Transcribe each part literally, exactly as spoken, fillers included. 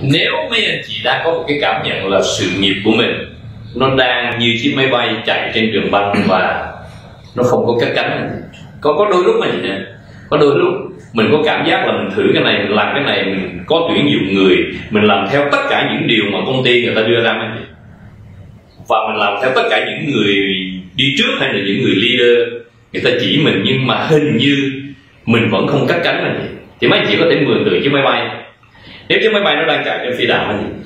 Nếu mấy anh chị đã có một cái cảm nhận là sự nghiệp của mình nó đang như chiếc máy bay chạy trên trường băng và nó không có cất cánh, có có đôi lúc mà gì nè, có đôi lúc mình có cảm giác là mình thử cái này, mình làm cái này, mình có tuyển dụng người, mình làm theo tất cả những điều mà công ty người ta đưa ra, anh chị, và mình làm theo tất cả những người đi trước hay là những người leader người ta chỉ mình, nhưng mà hình như mình vẫn không cất cánh anh chị. Thì mấy anh chị có thể mường tượng chiếc máy bay, nếu chiếc máy bay nó đang chạy trên phi đạn anh chị,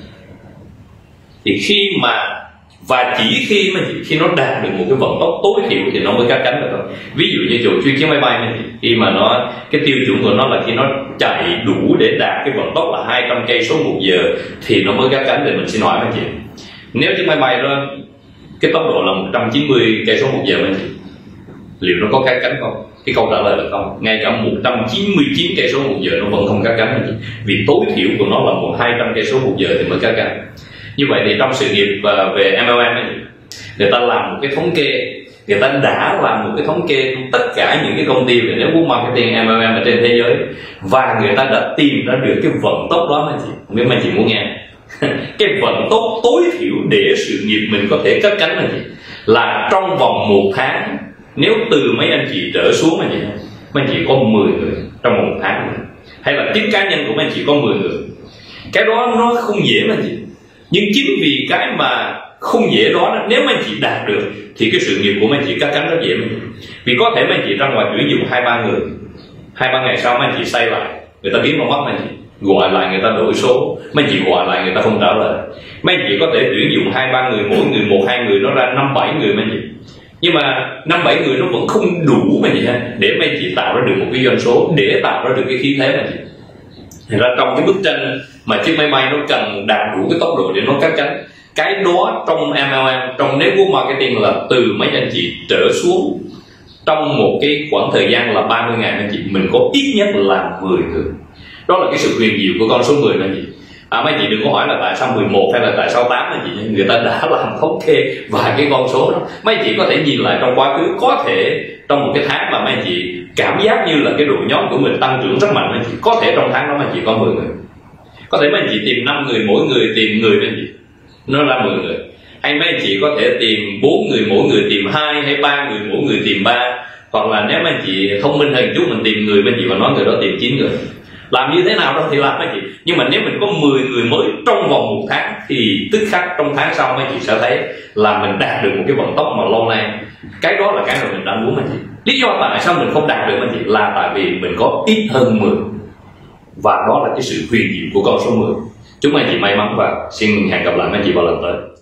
thì khi mà và chỉ khi mà khi nó đạt được một cái vận tốc tối thiểu thì nó mới cất cánh được thôi. Ví dụ như chủ chuyên chiếc máy bay này, khi mà nó cái tiêu chuẩn của nó là khi nó chạy đủ để đạt cái vận tốc là hai trăm cây số một giờ thì nó mới cất cánh. Thì mình xin hỏi anh chị, nếu chiếc máy bay đó cái tốc độ là một trăm chín mươi cây số một giờ anh chị, liệu nó có cất cánh không? Cái câu trả lời là không. Ngay cả một trăm chín mươi chín cây số một giờ nó vẫn không cất cánh anh chị, vì tối thiểu của nó là một hai trăm cây số một giờ thì mới cất cánh. Như vậy thì trong sự nghiệp về em lờ em ấy, người ta làm một cái thống kê, người ta đã làm một cái thống kê tất cả những cái công ty về network marketing em lờ em ở trên thế giới, và người ta đã tìm ra được cái vận tốc đó anh chị. Nếu mà anh chị muốn nghe cái vận tốc tối thiểu để sự nghiệp mình có thể cất cánh anh chị, là trong vòng một tháng, nếu từ mấy anh chị trở xuống anh chị, mấy anh chị có mười người trong vòng một tháng, hay là team cá nhân của mấy anh chị có mười người, cái đó nó không dễ mà anh chị. Nhưng chính vì cái mà không dễ đó, nếu mấy anh chị đạt được thì cái sự nghiệp của mấy anh chị cất cánh rất dễ. Vì có thể mấy anh chị ra ngoài tuyển dụng hai ba người, hai ba ngày sau mấy anh chị say lại, người ta biến vào mắt mấy anh chị, gọi lại người ta đổi số, mấy anh chị gọi lại người ta không trả lời. Mấy anh chị có thể tuyển dụng hai ba người, mỗi người một hai người, nó ra năm bảy người mấy anh chị, nhưng mà năm bảy người nó vẫn không đủ mà gì hết để mấy anh chị tạo ra được một cái doanh số, để tạo ra được cái khí thế mà chị. Thành ra trong cái bức tranh mà chiếc máy bay nó cần đạt đủ cái tốc độ để nó cất cánh, cái đó trong em lờ em, trong network marketing là từ mấy anh chị trở xuống trong một cái khoảng thời gian là ba mươi ngày anh chị, mình có ít nhất là mười người. Đó là cái sự huyền diệu của con số mười anh chị. À, mấy anh chị đừng có hỏi là tại sao mười một hay là tại sao tám anh chị, người ta đã làm thống kê vài cái con số đó. Mấy anh chị có thể nhìn lại trong quá khứ, có thể trong một cái tháng mà mấy anh chị cảm giác như là cái đội nhóm của mình tăng trưởng rất mạnh anh chị, có thể trong tháng đó mấy anh chị có mười người, có thể mấy anh chị tìm năm người, mỗi người tìm người anh chị, nó là mười người. Hay mấy anh chị có thể tìm bốn người, mỗi người tìm hai, hay ba người, mỗi người tìm ba. Hoặc là nếu mấy anh chị thông minh hơn chút, mình tìm người mấy anh chị và nói người đó tìm chín người. Làm như thế nào đó thì làm mấy chị, nhưng mà nếu mình có mười người mới trong vòng một tháng thì tức khắc trong tháng sau mấy chị sẽ thấy là mình đạt được một cái vận tốc mà lâu nay. Cái đó là cái mà mình đang muốn mấy chị. Lý do tại sao mình không đạt được mấy chị là tại vì mình có ít hơn mười, và đó là cái sự huyền diệu của con số mười. Chúc mấy chị may mắn và xin hẹn gặp lại mấy chị vào lần tới.